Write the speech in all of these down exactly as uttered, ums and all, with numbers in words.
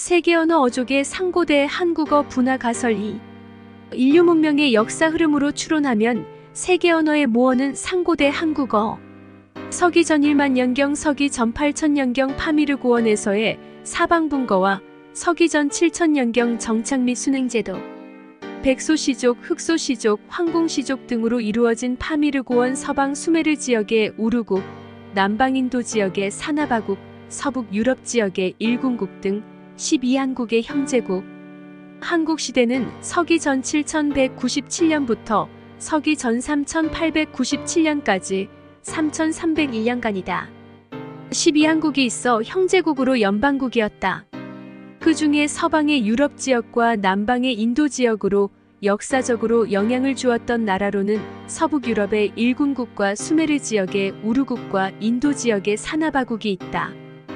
세계 언어 어족의 상고대 한국어 분화 가설 이. 인류 문명의 역사 흐름으로 추론하면 세계 언어의 모어는 상고대 한국어. 서기 전 일만 년경 서기 전 팔천 년경 파미르 고원에서의 사방분거와 서기 전 칠천 년경 정착 및 순행제도, 백소시족, 흑소시족, 황공시족 등으로 이루어진 파미르 고원 서방 수메르 지역의 우르국, 남방 인도 지역의 사나바국, 서북 유럽 지역의 일군국 등 십이 한국의 형제국. 한국시대는 서기 전 칠천백구십칠 년부터 서기 전 삼천팔백구십칠 년까지 삼천삼백일 년간이다. 십이 한국이 있어 형제국으로 연방국이었다. 그 중에 서방의 유럽 지역과 남방의 인도 지역으로 역사적으로 영향을 주었던 나라로는 서북 유럽의 일군국과 수메르 지역의 우르국과 인도 지역의 사나바국이 있다.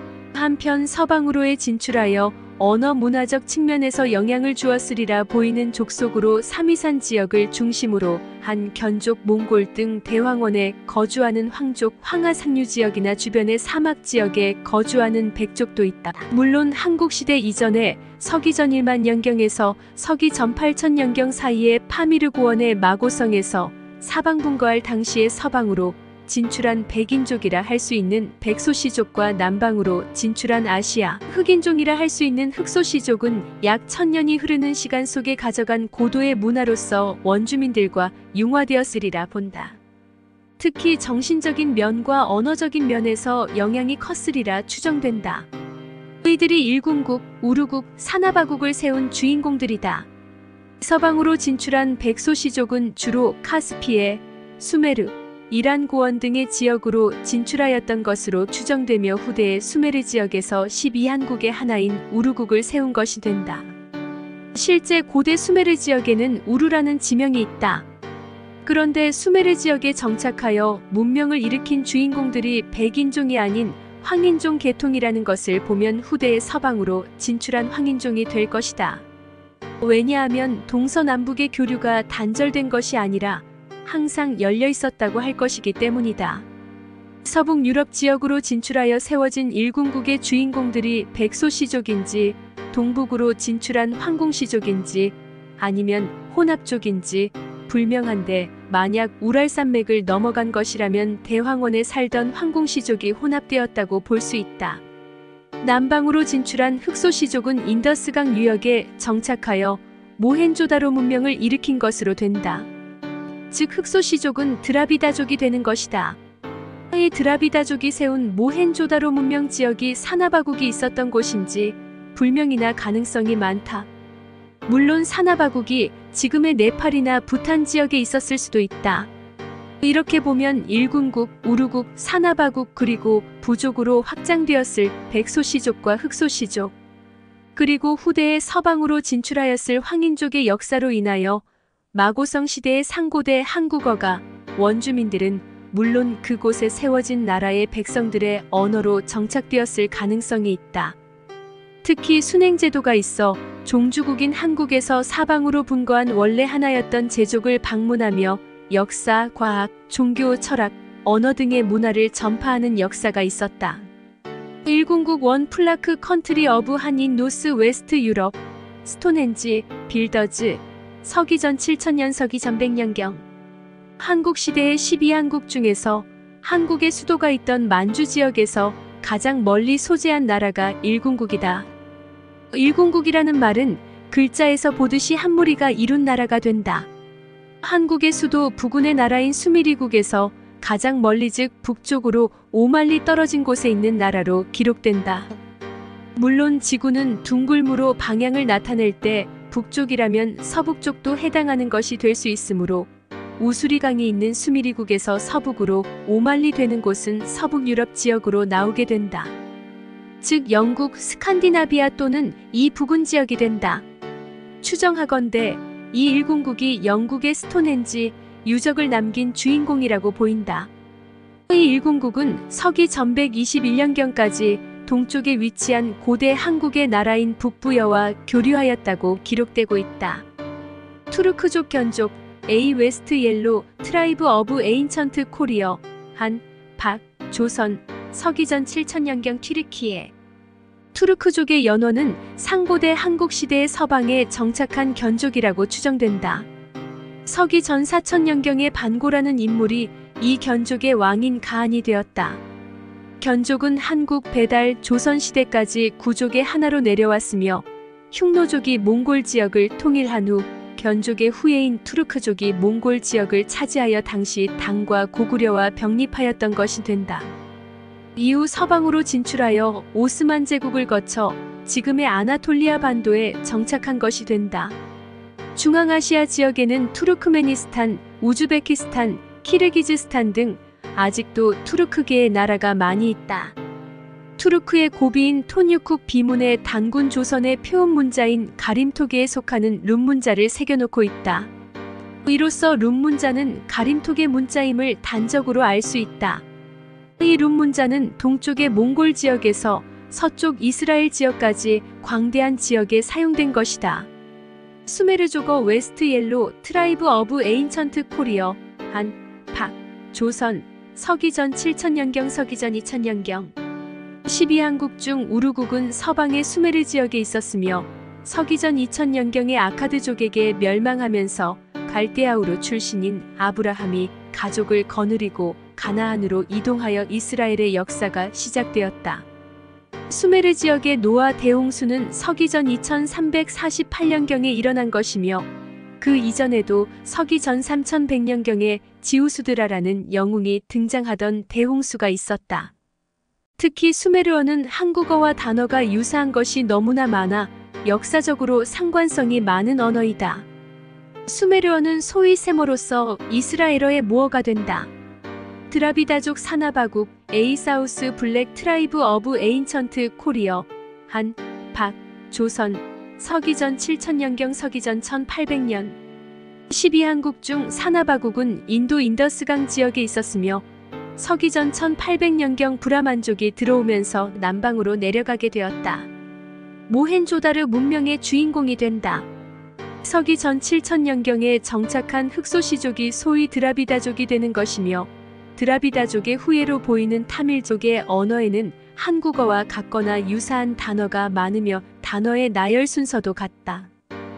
한편 서방으로의 진출하여 언어 문화적 측면에서 영향을 주었으리라 보이는 족속으로 삼위산 지역을 중심으로 한 견족, 몽골 등 대황원에 거주하는 황족, 황하상류 지역이나 주변의 사막 지역에 거주하는 백족도 있다. 물론 한국시대 이전에 서기 전 일만 년경에서 서기 전 팔천 년경 사이에 파미르 고원의 마고성에서 사방분거할 당시의 서방으로 진출한 백인족이라 할 수 있는 백소시족과 남방으로 진출한 아시아 흑인종이라 할 수 있는 흑소시족은 약 천년이 흐르는 시간 속에 가져간 고도의 문화로서 원주민들과 융화되었으리라 본다. 특히 정신적인 면과 언어적인 면에서 영향이 컸으리라 추정된다. 이들이 일군국, 우르국, 사나바국을 세운 주인공들이다. 서방으로 진출한 백소시족은 주로 카스피해, 수메르, 이란 고원 등의 지역으로 진출하였던 것으로 추정되며 후대의 수메르 지역에서 십이 한국의 하나인 우르국을 세운 것이 된다. 실제 고대 수메르 지역에는 우르라는 지명이 있다. 그런데 수메르 지역에 정착하여 문명을 일으킨 주인공들이 백인종이 아닌 황인종 계통이라는 것을 보면 후대의 서방으로 진출한 황인종이 될 것이다. 왜냐하면 동서남북의 교류가 단절된 것이 아니라 항상 열려 있었다고 할 것이기 때문이다. 서북 유럽 지역으로 진출하여 세워진 일군국의 주인공들이 백소시족인지, 동북으로 진출한 황공시족인지, 아니면 혼합족인지 불명한데, 만약 우랄산맥을 넘어간 것이라면 대황원에 살던 황공시족이 혼합되었다고 볼 수 있다. 남방으로 진출한 흑소시족은 인더스강 유역에 정착하여 모헨조다로 문명을 일으킨 것으로 된다. 즉 흑소시족은 드라비다족이 되는 것이다. 이 드라비다족이 세운 모헨조다로 문명 지역이 사나바국이 있었던 곳인지 불명이나 가능성이 많다. 물론 사나바국이 지금의 네팔이나 부탄 지역에 있었을 수도 있다. 이렇게 보면 일군국, 우르국, 사나바국 그리고 부족으로 확장되었을 백소시족과 흑소시족, 그리고 후대의 서방으로 진출하였을 황인족의 역사로 인하여 마고성 시대의 상고대 한국어가 원주민들은 물론 그곳에 세워진 나라의 백성들의 언어로 정착되었을 가능성이 있다. 특히 순행제도가 있어 종주국인 한국에서 사방으로 분거한 원래 하나였던 제족을 방문하며 역사, 과학, 종교, 철학, 언어 등의 문화를 전파하는 역사가 있었다. 일군국 원 플라크 컨트리 어브 한인 노스 웨스트 유럽, 스톤헨지, 빌더즈, 서기 전 칠천 년 서기 전 백 년경. 한국시대의 십이 한국 중에서 한국의 수도가 있던 만주 지역에서 가장 멀리 소재한 나라가 일군국이다. 일군국이라는 말은 글자에서 보듯이 한 무리가 이룬 나라가 된다. 한국의 수도 부군의 나라인 수미리국에서 가장 멀리 즉 북쪽으로 오만리 떨어진 곳에 있는 나라로 기록된다. 물론 지구는 둥글므로 방향을 나타낼 때 북쪽이라면 서북쪽도 해당하는 것이 될 수 있으므로 우수리강이 있는 수미리국에서 서북으로 오만리 되는 곳은 서북 유럽 지역으로 나오게 된다. 즉 영국, 스칸디나비아 또는 이 부근 지역이 된다. 추정하건대 이 일군국이 영국의 스톤헨지 유적을 남긴 주인공이라고 보인다. 이 일군국은 서기 전 백이십일 년경까지 동쪽에 위치한 고대 한국의 나라인 북부여와 교류하였다고 기록되고 있다. 투르크족 견족 A 웨스트 옐로 트라이브 어브 에인천트 코리어 한, 박, 조선, 서기 전 칠천 년경 튀르키예 투르크족의 연원은 상고대 한국시대의 서방에 정착한 견족이라고 추정된다. 서기 전 사천년경의 반고라는 인물이 이 견족의 왕인 가한이 되었다. 견족은 한국, 배달, 조선시대까지 구족의 하나로 내려왔으며 흉노족이 몽골 지역을 통일한 후 견족의 후예인 투르크족이 몽골 지역을 차지하여 당시 당과 고구려와 병립하였던 것이 된다. 이후 서방으로 진출하여 오스만 제국을 거쳐 지금의 아나톨리아 반도에 정착한 것이 된다. 중앙아시아 지역에는 투르크메니스탄, 우즈베키스탄, 키르기즈스탄 등 아직도 투르크계의 나라가 많이 있다. 투르크의 고비인 톤유쿡 비문에 단군 조선의 표음 문자인 가림토기에 속하는 룸 문자를 새겨놓고 있다. 이로써 룸 문자는 가림토기 문자임을 단적으로 알 수 있다. 이 룸 문자는 동쪽의 몽골 지역에서 서쪽 이스라엘 지역까지 광대한 지역에 사용된 것이다. 수메르족어 웨스트 옐로 트라이브 어브 에인천트 코리어 한, 박, 조선, 서기전 칠천년경 서기전 이천년경 십이 한국 중 우르국은 서방의 수메르 지역에 있었으며 서기전 이천년경의 아카드족에게 멸망하면서 갈대아우르 출신인 아브라함이 가족을 거느리고 가나안으로 이동하여 이스라엘의 역사가 시작되었다. 수메르 지역의 노아 대홍수는 서기전 이천삼백사십팔년경에 일어난 것이며 그 이전에도 서기전 삼천백년경에 지우수드라라는 영웅이 등장하던 대홍수가 있었다. 특히 수메르어는 한국어와 단어가 유사한 것이 너무나 많아 역사적으로 상관성이 많은 언어이다. 수메르어는 소위 세모로서 이스라엘어의 모어가 된다. 드라비다족 사나바국 에이사우스 블랙 트라이브 어브 에인천트 코리어 한, 박, 조선, 서기전 칠천년경 서기전 천팔백년 십이 한국 중 사나바국은 인도 인더스강 지역에 있었으며 서기전 천팔백년경 브라만족이 들어오면서 남방으로 내려가게 되었다. 모헨조다르 문명의 주인공이 된다. 서기전 칠천년경에 정착한 흑소시족이 소위 드라비다족이 되는 것이며 드라비다족의 후예로 보이는 타밀족의 언어에는 한국어와 같거나 유사한 단어가 많으며 단어의 나열 순서도 같다.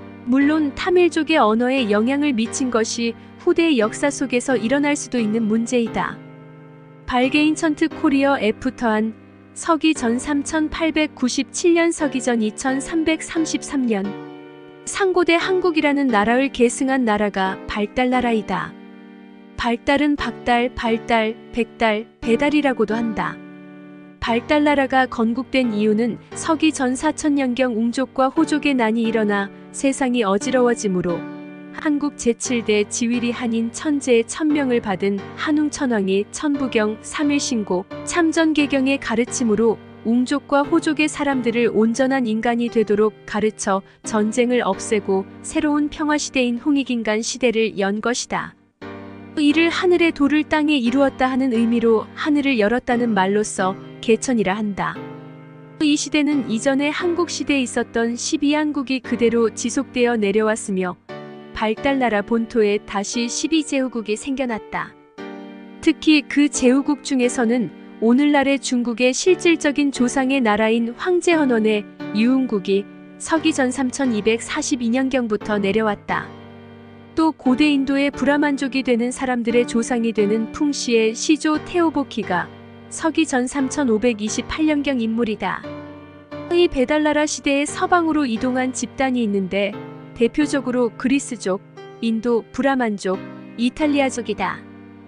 물론 타밀족의 언어에 영향을 미친 것이 후대의 역사 속에서 일어날 수도 있는 문제이다. 발게인천트 코리어 애프터한 서기전 삼천팔백구십칠년 서기전 이천삼백삼십삼년 상고대 한국이라는 나라를 계승한 나라가 발달나라이다. 발달은 박달, 발달, 백달, 배달이라고도 한다. 발달나라가 건국된 이유는 서기전 사천년경 웅족과 호족의 난이 일어나 세상이 어지러워지므로 한국 제칠대 지위리 한인 천재의 천명을 받은 한웅천왕이 천부경 삼일신고 참전개경의 가르침으로 웅족과 호족의 사람들을 온전한 인간이 되도록 가르쳐 전쟁을 없애고 새로운 평화시대인 홍익인간 시대를 연 것이다. 이를 하늘의 도를 땅에 이루었다 하는 의미로 하늘을 열었다는 말로써 개천이라 한다. 이 시대는 이전에 한국시대에 있었던 십이 한국이 그대로 지속되어 내려왔으며 발달나라 본토에 다시 십이 제후국이 생겨났다. 특히 그 제후국 중에서는 오늘날의 중국의 실질적인 조상의 나라인 황제헌원의 유흥국이 서기전 삼천이백사십이년경부터 내려왔다. 또 고대 인도의 브라만족이 되는 사람들의 조상이 되는 풍시의 시조 테오보키가 서기전 삼천오백이십팔년경 인물이다. 이 배달나라 시대에 서방으로 이동한 집단이 있는데 대표적으로 그리스족, 인도 브라만족, 이탈리아족이다.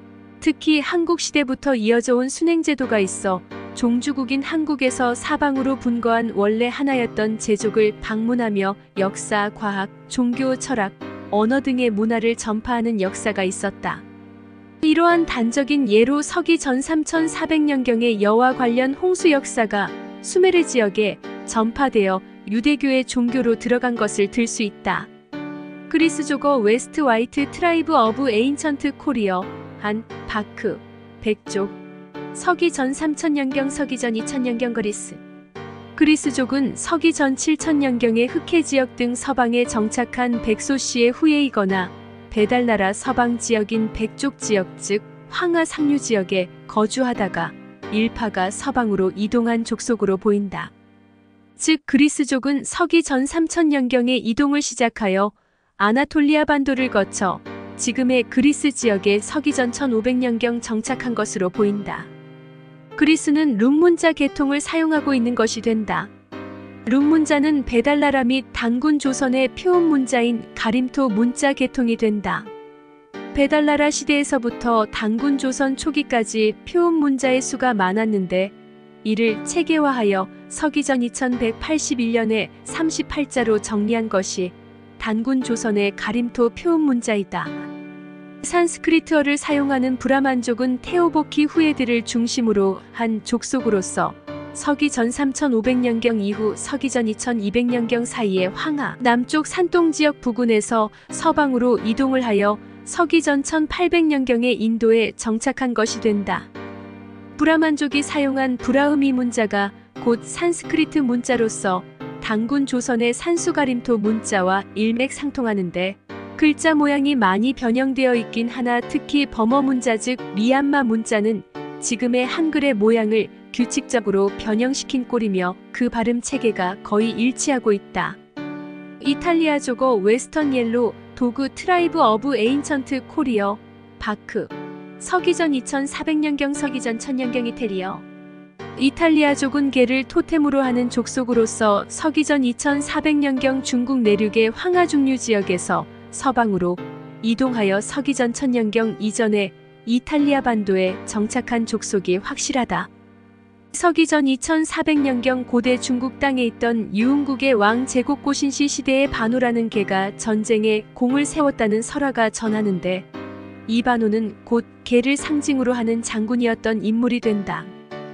특히 한국시대부터 이어져 온 순행제도가 있어 종주국인 한국에서 사방으로 분거한 원래 하나였던 제족을 방문하며 역사, 과학, 종교, 철학, 언어 등의 문화를 전파하는 역사가 있었다. 이러한 단적인 예로 서기전 삼천사백년경의 여와 관련 홍수 역사가 수메르 지역에 전파되어 유대교의 종교로 들어간 것을 들 수 있다. 그리스족어 웨스트 와이트 트라이브 어브 에인천트 코리어 한, 바크, 백족 서기전 삼천년경 서기전 이천년경 그리스 그리스족은 서기전 칠천년경의 흑해 지역 등 서방에 정착한 백소씨의 후예이거나 배달나라 서방 지역인 백족 지역 즉 황하 상류 지역에 거주하다가 일파가 서방으로 이동한 족속으로 보인다. 즉 그리스족은 서기 전 삼천 년경에 이동을 시작하여 아나톨리아 반도를 거쳐 지금의 그리스 지역에 서기 전 천오백 년경 정착한 것으로 보인다. 그리스는 룸 문자 계통을 사용하고 있는 것이 된다. 룸 문자는 배달나라 및 단군 조선의 표음 문자인 가림토 문자 계통이 된다. 배달나라 시대에서부터 단군 조선 초기까지 표음 문자의 수가 많았는데 이를 체계화하여 서기전 이천백팔십일 년에 삼십팔 자로 정리한 것이 단군 조선의 가림토 표음 문자이다. 산스크리트어를 사용하는 브라만족은 테오보키 후예들을 중심으로 한 족속으로서 서기 전 삼천오백 년경 이후 서기 전 이천이백 년경 사이에 황하 남쪽 산동 지역 부근에서 서방으로 이동을 하여 서기 전 천팔백 년경에 인도에 정착한 것이 된다. 브라만족이 사용한 브라흐미 문자가 곧 산스크리트 문자로서 단군 조선의 산수가림토 문자와 일맥상통하는데 글자 모양이 많이 변형되어 있긴 하나 특히 버머 문자 즉 미얀마 문자는 지금의 한글의 모양을 규칙적으로 변형시킨 꼴이며 그 발음 체계가 거의 일치하고 있다. 이탈리아족어 웨스턴 옐로 도그 트라이브 어브 에인천트 코리어 바크 서기전 이천사백 년경 서기전 천 년경 이태리어 이탈리아족은 개를 토템으로 하는 족속으로서 서기전 이천사백 년경 중국 내륙의 황하중류 지역에서 서방으로 이동하여 서기전 천 년경 이전에 이탈리아 반도에 정착한 족속이 확실하다. 서기전 이천사백 년경 고대 중국 땅에 있던 유흥국의 왕 제국고신시 시대의 반호라는 개가 전쟁에 공을 세웠다는 설화가 전하는데 이 반호는 곧 개를 상징으로 하는 장군이었던 인물이 된다.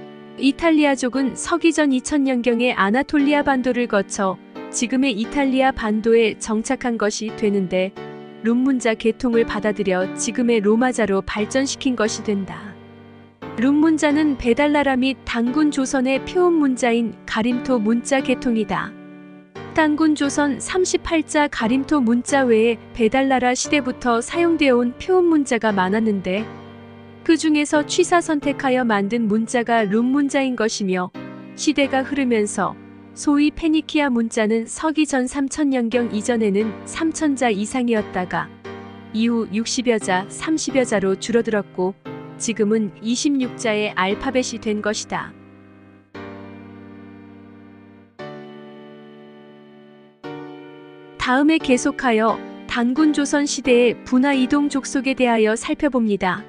이탈리아족은 서기전 이천 년경에 아나톨리아 반도를 거쳐 지금의 이탈리아 반도에 정착한 것이 되는데 룸 문자 계통을 받아들여 지금의 로마자로 발전시킨 것이 된다. 룸 문자는 배달나라 및 단군 조선의 표음 문자인 가림토 문자 계통이다. 단군 조선 삼십팔 자 가림토 문자 외에 배달나라 시대부터 사용되어 온 표음 문자가 많았는데 그 중에서 취사 선택하여 만든 문자가 룸 문자인 것이며 시대가 흐르면서 소위 페니키아 문자는 서기 전 삼천 년경 이전에는 삼천 자 이상이었다가 이후 육십여 자, 삼십여 자로 줄어들었고 지금은 이십육 자의 알파벳이 된 것이다. 다음에 계속하여 단군 조선 시대의 분화 이동 족속에 대하여 살펴봅니다.